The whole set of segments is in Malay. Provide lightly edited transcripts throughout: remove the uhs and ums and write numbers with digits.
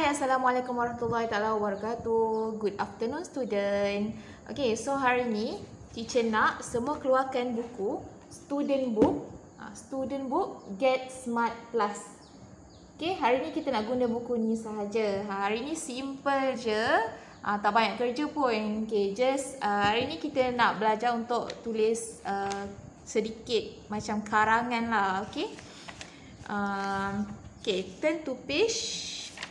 Hai, Assalamualaikum warahmatullahi wabarakatuh. Good afternoon student. Okay, so hari ni teacher nak semua keluarkan buku student book. Student book Get Smart Plus. Okay, hari ni kita nak guna buku ni sahaja. Hari ni simple je. Tak banyak kerja pun. Okay, just hari ni kita nak belajar untuk tulis sedikit macam karangan lah. Okay. Okay, turn to page.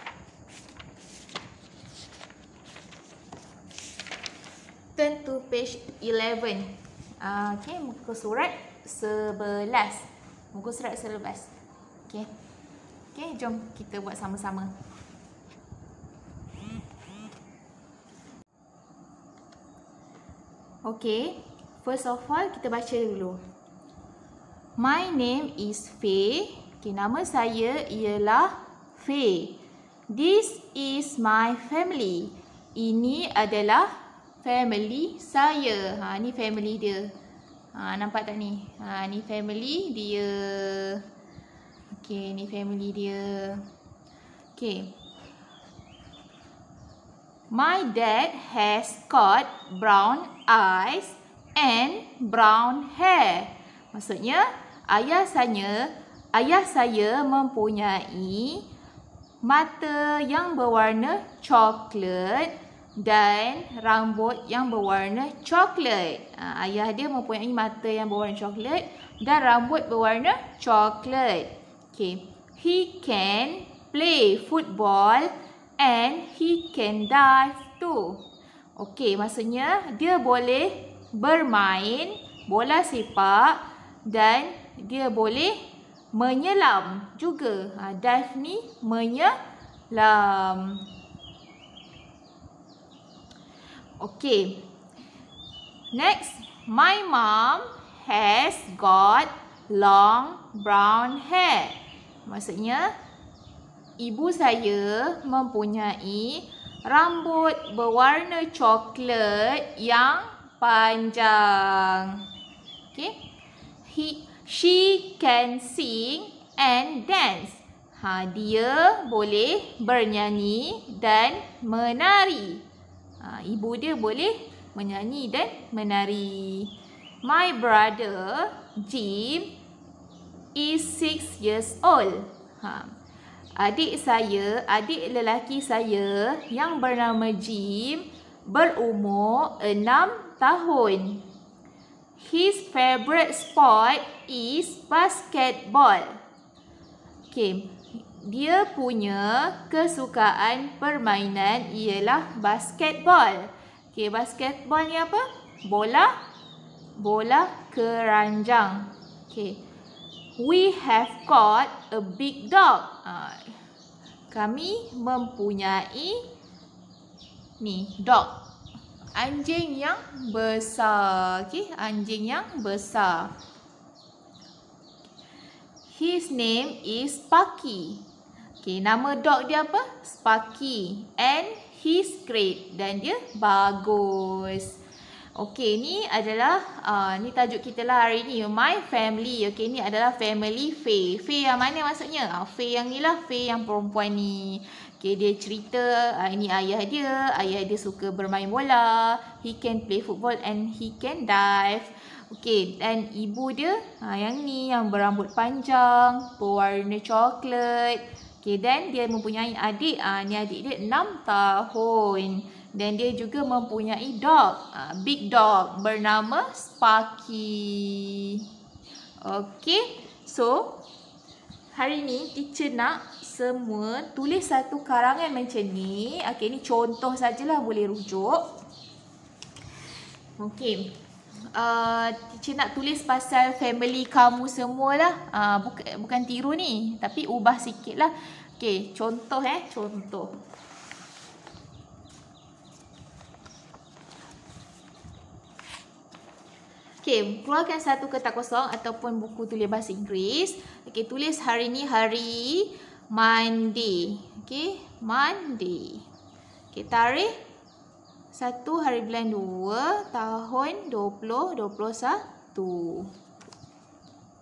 Turn to page 11. Okay, muka surat 11. Muka surat 11. Okay. Okay, jom kita buat sama-sama. Okay, first of all kita baca dulu. My name is Faye. Okay, nama saya ialah Faye. This is my family. Ini adalah family saya. Ni family dia. Nampak tak ni? Ni family dia. Okay, ni family dia. Okay. My dad has got brown eyes and brown hair. Maksudnya, ayah saya mempunyai mata yang berwarna coklat dan rambut yang berwarna coklat. Ayah dia mempunyai mata yang berwarna coklat dan rambut berwarna coklat. Okay. He can play football and he can dive too. Okay, maksudnya dia boleh bermain bola sepak dan dia boleh menyelam juga. Dive ni menyelam. Okay. Next, my mom has got long brown hair. Maksudnya, ibu saya mempunyai rambut berwarna coklat yang panjang. Okay. She can sing and dance. Dia boleh bernyanyi dan menari. Ibu dia boleh menyanyi dan menari. My brother Jim is 6 years old. Adik lelaki saya yang bernama Jim berumur 6 tahun. His favorite sport is basketball. Okay. Dia punya kesukaan permainan ialah basketball. Okay, basketball ni apa? Bola keranjang. Okay. We have got a big dog. Kami mempunyai dog. Anjing yang besar. Okay, anjing yang besar. His name is Sparky. Okay, nama dog dia apa? Sparky. And he's great. Dan dia bagus. Okay, ni adalah ni tajuk kita lah hari ni. My family. Okay, ni adalah family Faye. Faye yang mana maksudnya? Faye yang ni lah. Faye yang perempuan ni. Okay, dia cerita ini ayah dia. Ayah dia suka bermain bola. He can play football and he can dive. Okay, dan ibu dia yang ni, yang berambut panjang, berwarna coklat. Okay, dan dia mempunyai adik. Ni adik dia 6 tahun. Dan dia juga mempunyai dog. Big dog bernama Sparky. Okay, so hari ni teacher nak semua tulis satu karangan macam ni. Okay, ni contoh sajalah, boleh rujuk. Okay. Teacher nak tulis pasal family kamu semualah. Bukan tiru ni, tapi ubah sikit lah. Okay, contoh contoh. Okay, keluarkan satu kertas kosong ataupun buku tulis bahasa Inggeris. Okay, tulis hari ni hari Monday. Okay, Monday. Okay, tarikh 1 hari bulan 2 tahun 2021.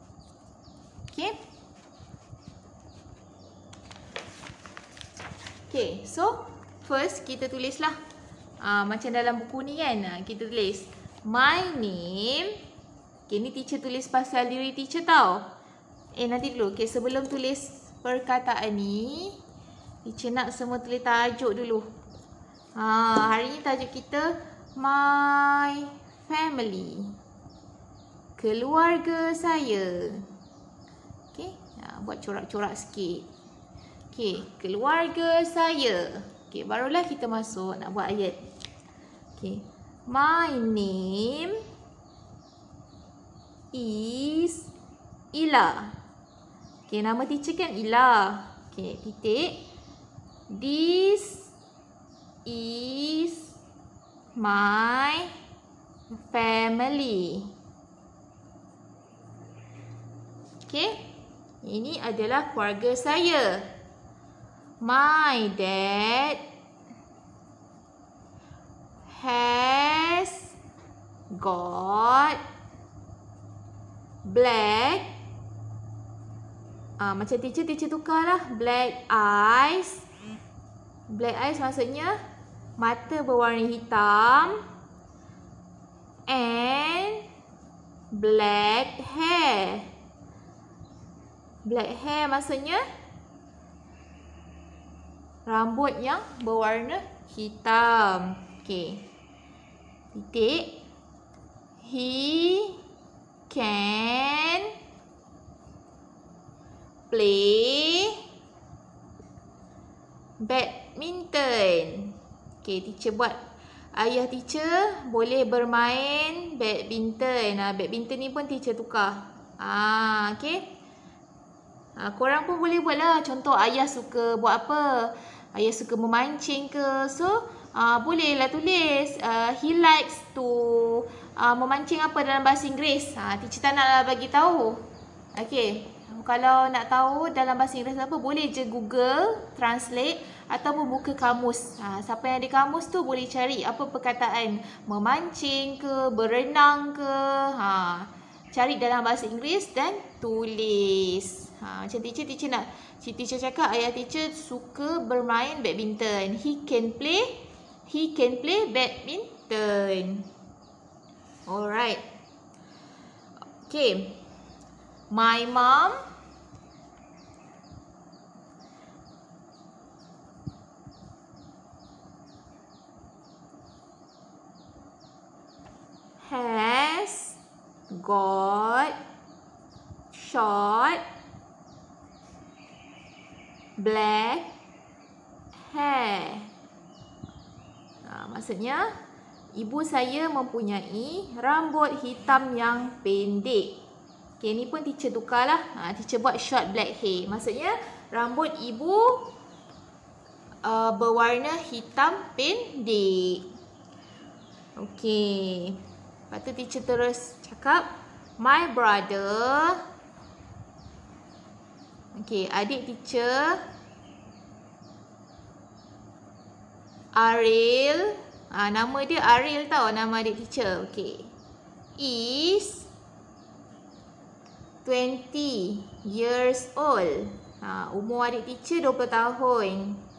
Okay. Okay, so first kita tulislah. Macam dalam buku ni kan. Kita tulis my name. Okay, ni teacher tulis pasal diri teacher tau. Nanti dulu. Okay, sebelum tulis perkataan ni, teacher nak semua tulis tajuk dulu. Hari ni tajuk kita my family. Keluarga saya. Okay, buat corak-corak sikit. Okay, keluarga saya. Okay, barulah kita masuk nak buat ayat. Okay, my name is Ila. Okay, nama teacher kan Ila. Okay, titik. This is my family. Okay, ini adalah keluarga saya. My dad has got black. Macam teacher tukarlah. Black eyes. Black eyes maksudnya mata berwarna hitam. And black hair. Black hair maksudnya rambut yang berwarna hitam. Okay. Titik. He can play badminton. Okay, teacher buat. Ayah teacher boleh bermain badminton. Badminton ni pun teacher tukar. Okay. Korang pun boleh buat lah. Contoh ayah suka buat apa? Ayah suka memancing ke? So, bolehlah tulis. He likes to memancing apa dalam bahasa Inggeris. Teacher tak naklah bagi tahu. Okay. Kalau nak tahu dalam bahasa Inggeris apa, boleh je Google Translate ataupun buka kamus. Siapa yang ada kamus tu boleh cari apa perkataan memancing ke, berenang ke. Cari dalam bahasa Inggeris dan tulis. Macam teacher nak. Teacher cakap ayah teacher suka bermain badminton. He can play badminton. Alright. Okay. My mom has got short black hair. Maksudnya ibu saya mempunyai rambut hitam yang pendek. Okay, ni pun teacher tukarlah. Teacher buat short black hair. Maksudnya rambut ibu berwarna hitam pendek. Okay. Lepas tu teacher terus cakap my brother. Okay, adik teacher Ariel. Nama dia Ariel tau, nama adik teacher. Okay. Is 20 years old. Umur adik teacher 20 tahun.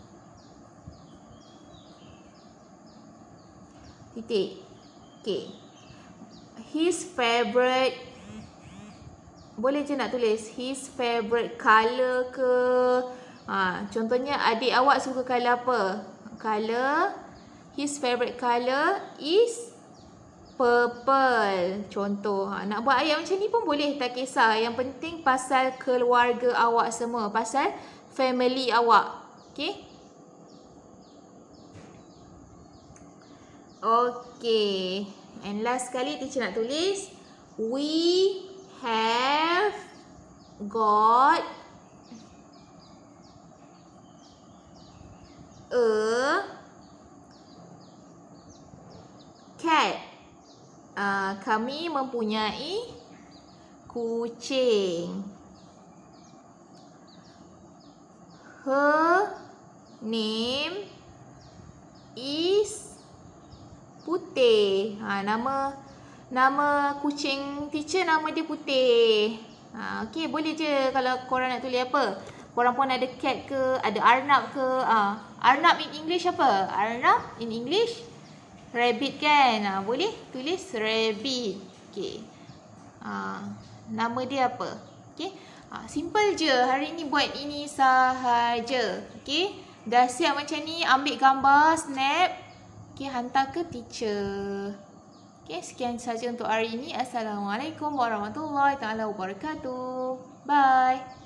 Titik. Okay. His favourite. Boleh je nak tulis his favourite colour ke. Contohnya adik awak suka colour apa? Colour. His favourite colour is purple. Contoh. Nak buat ayat macam ni pun boleh, tak kisah. Yang penting pasal keluarga awak semua. Pasal family awak. Okay. Okay. And last sekali teacher nak tulis. We have got a cat. Kami mempunyai kucing. Her name is Putih. Nama kucing teacher, nama dia Putih. Okey, boleh je kalau korang nak tulis apa. Korang pun ada cat ke, ada arnab ke? Arnab in English apa? Arnab in English rabbit kan? Boleh tulis rabbit. Okay. Nama dia apa? Okay. Simple je. Hari ni buat ini sahaja. Okay. Dah siap macam ni, ambil gambar, snap. Okay, hantar ke teacher. Okay, sekian saja untuk hari ini. Assalamualaikum warahmatullahi wabarakatuh. Bye.